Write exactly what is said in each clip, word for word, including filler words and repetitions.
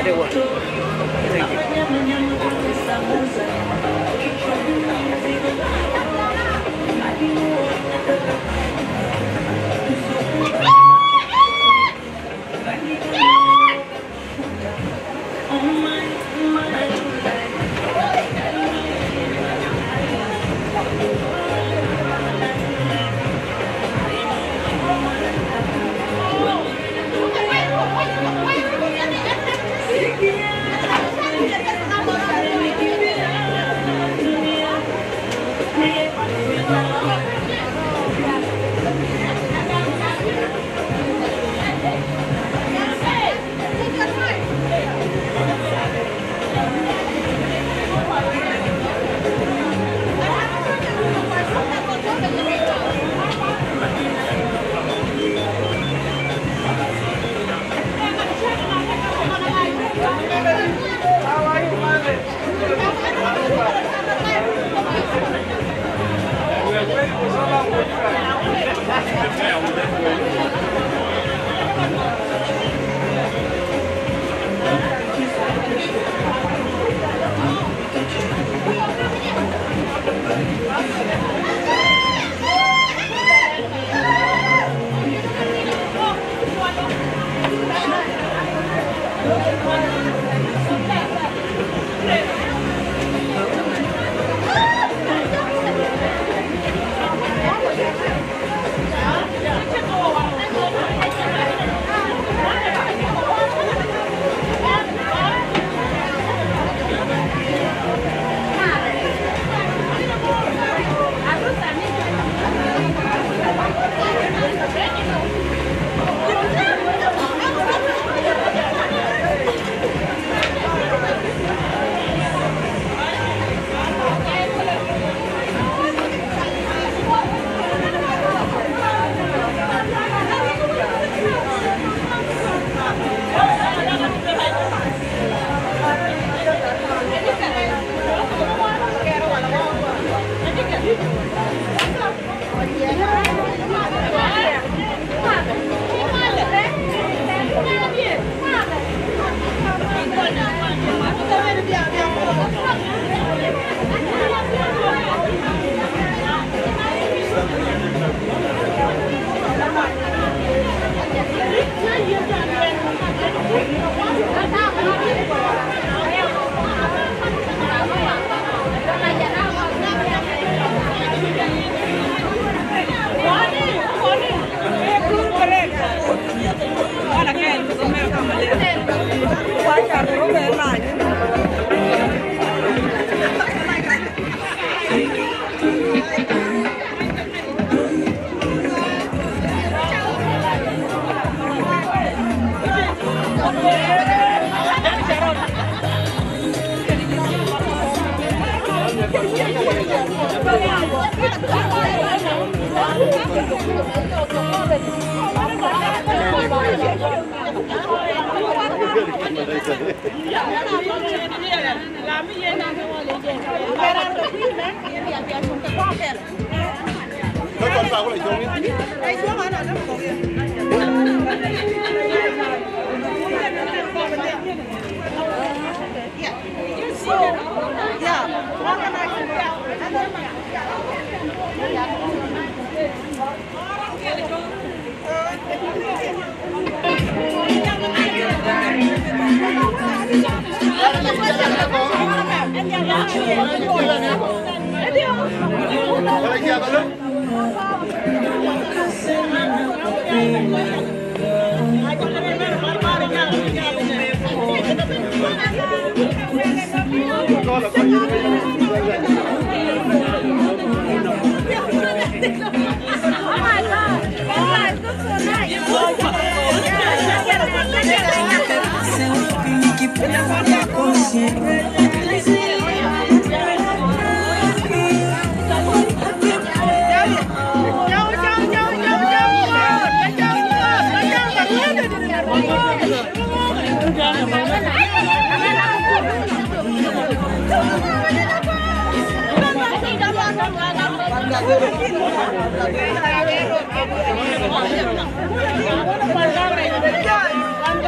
they want. Thank you.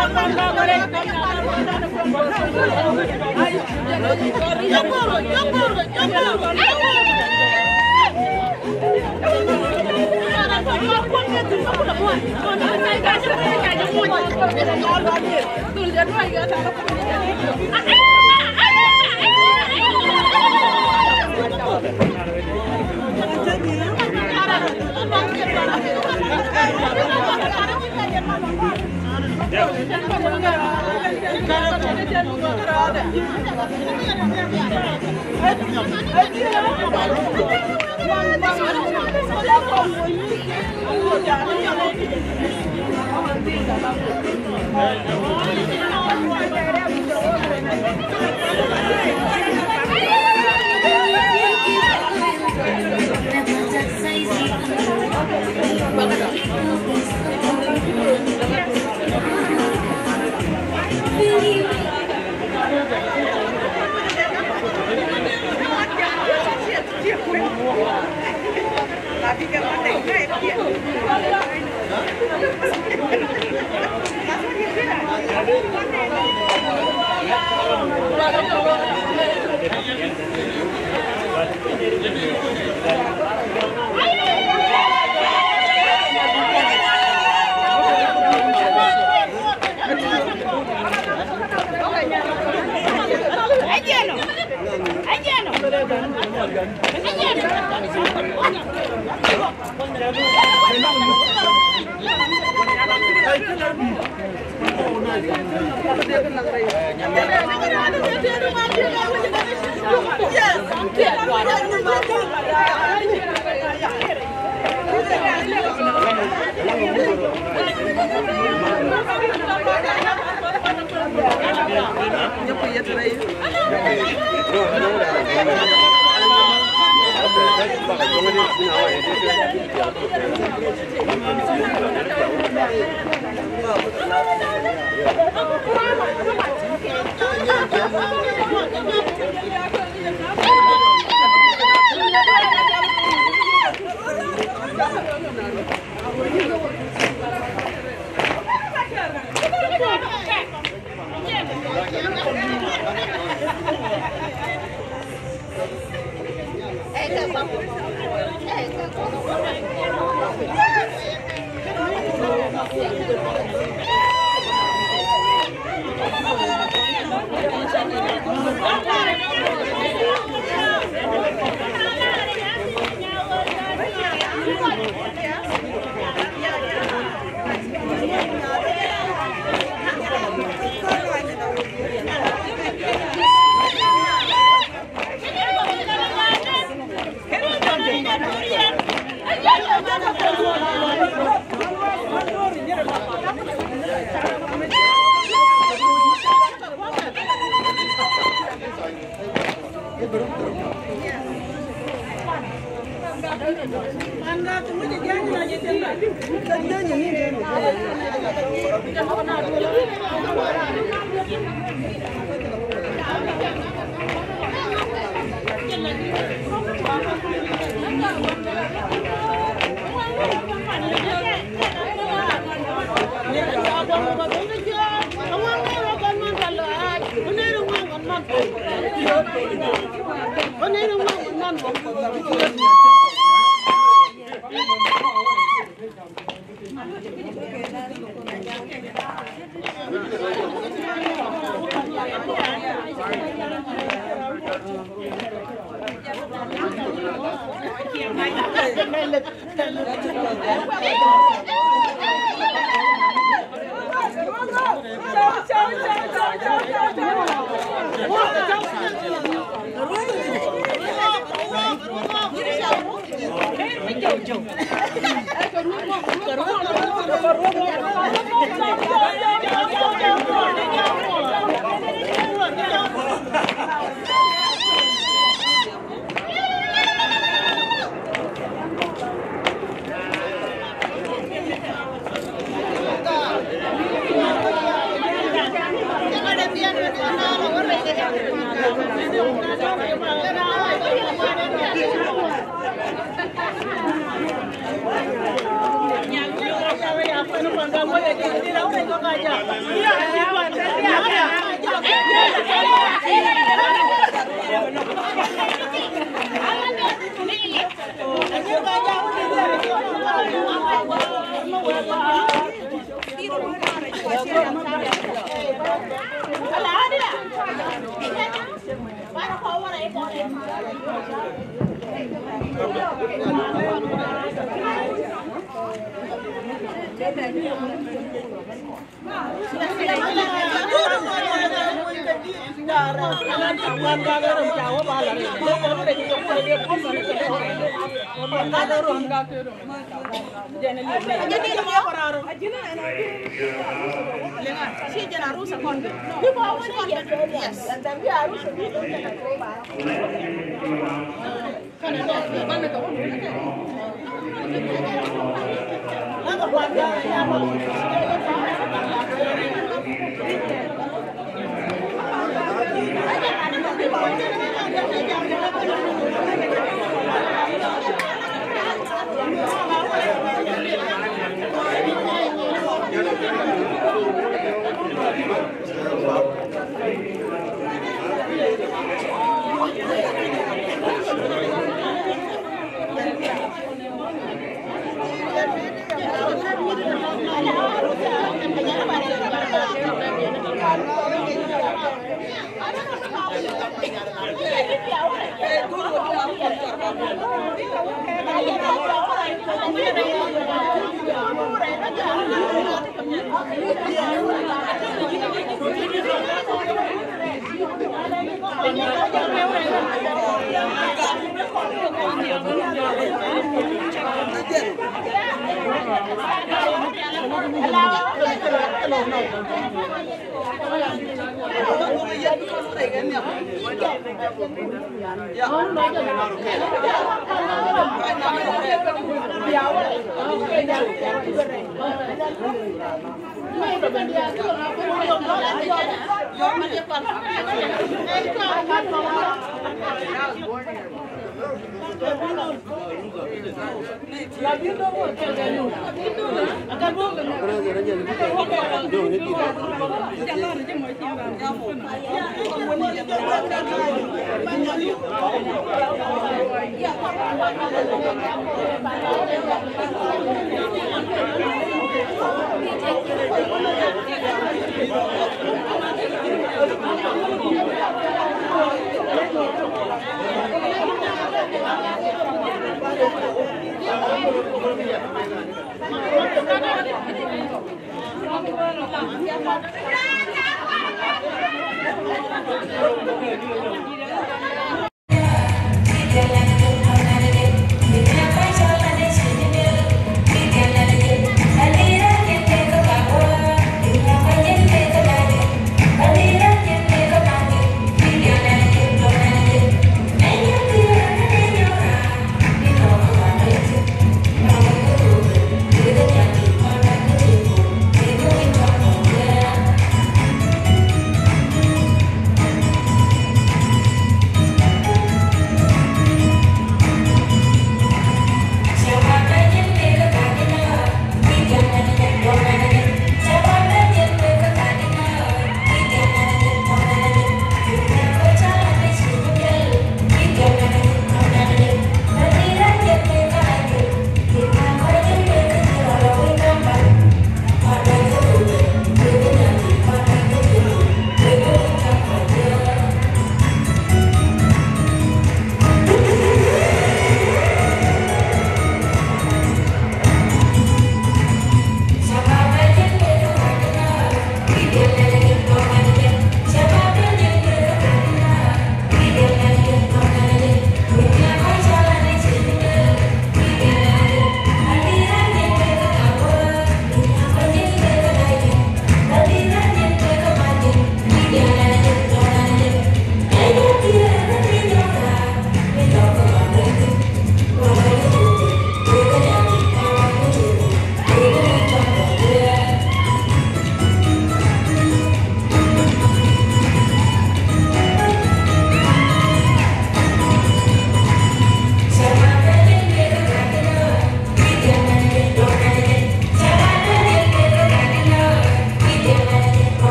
Hãy subscribe cho kênh Ghiền Mì Gõ để không bỏ lỡ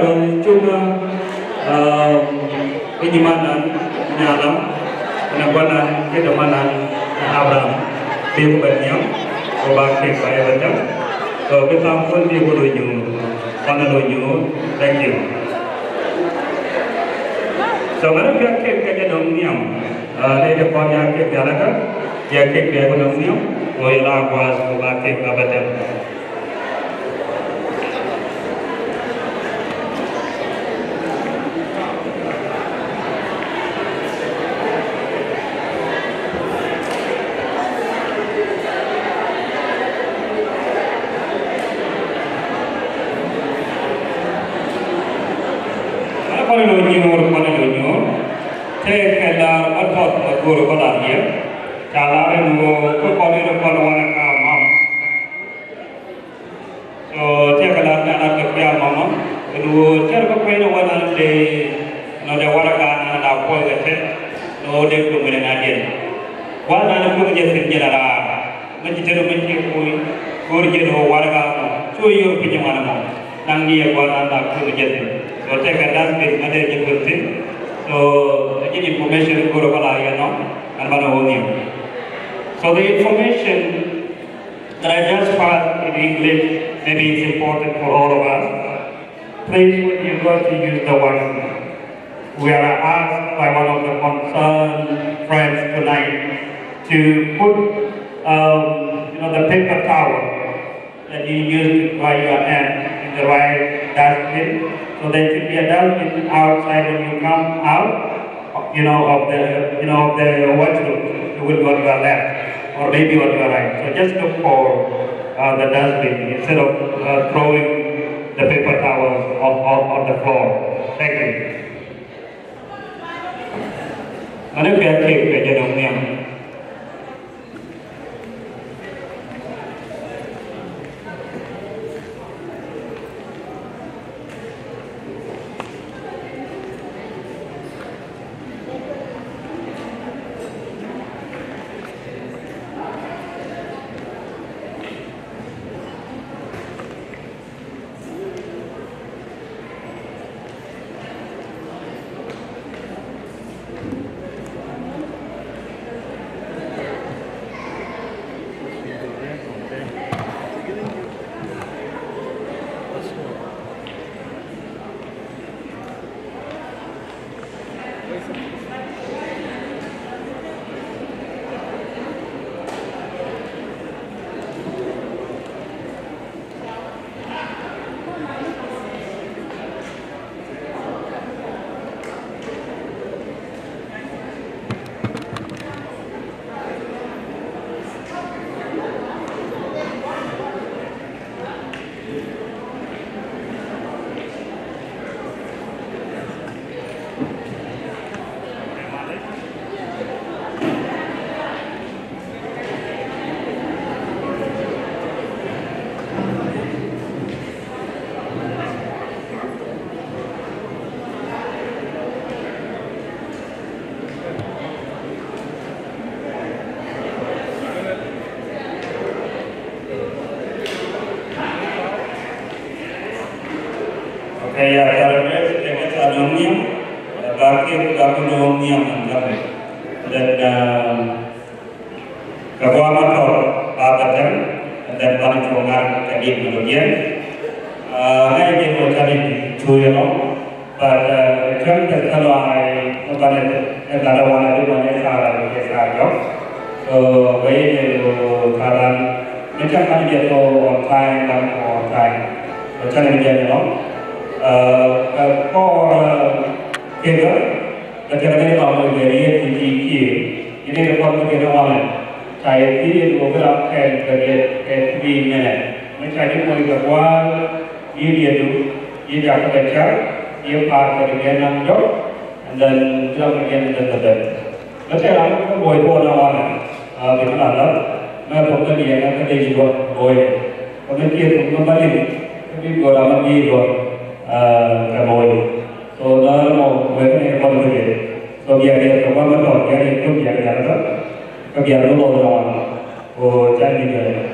baru cuma penyimpanan Nyalam Ruea Abraham Gatluak Obake Paya Batam kita pun di Buluju Panaloju thank you so mana pihak kerja domniam ada depan yang kerja lagi dia kerja domniam Oilah was Obake Batam guru belajar, cara menunggu kepala kepala orang kamam. So dia kalau anak kerja mama, menunggu cara kepala orang de, nada orang kan ada apa gitu, no de kemudian ada. Orang anak pun jadi sejarah, macam cara macam koi, guru jadi orang kan, cuy yo punya mana mau, nanggi orang anak pun jadi. So dia kalau ada jadi penting. So, any information guru balaya no, and manahonium. So the information that I just passed in English maybe is important for all of us. Please, when you go to use the word, we are asked by one of the concerned friends tonight to put, um, you know, the paper towel that you use to dry your hand in the right dustbin. So there should be a dustbin outside when you come out, you know, of the, you know, of the washroom. You will go to your left, or maybe on your right. So just look for uh, the dustbin instead of uh, throwing the paper towels on, on, on the floor. Thank you. Mana pihak kerja domniam? Kaya karena dengan anomia, bagi anomia mengambil dan kebuahan abatan dan pelajaran tadi kemudian, hanya dia berkali tujuan pada jam terkait pada negara mana di mana sahaja sahaja, baik itu karan macam mana dia tu online dan online, macam mana dia tu ko kira kadang-kadang kalau dari tinggi ini kalau kita orang saya ini beberapa kan dari three minutes macam ni kita buat ini dia tu ini dia baca dia part dari dia nak jawab dan jawab dia dan dan macam apa pun boleh buat orang betul tak? Mereka pun dia nak kerja juga boleh kalau dia tu kembali tapi orang lagi buat Calgary. So dalam mereka yang berbeza. So dia dia semua betul dia itu dia dia betul. Kebiasaan orang. Oh jadi dia.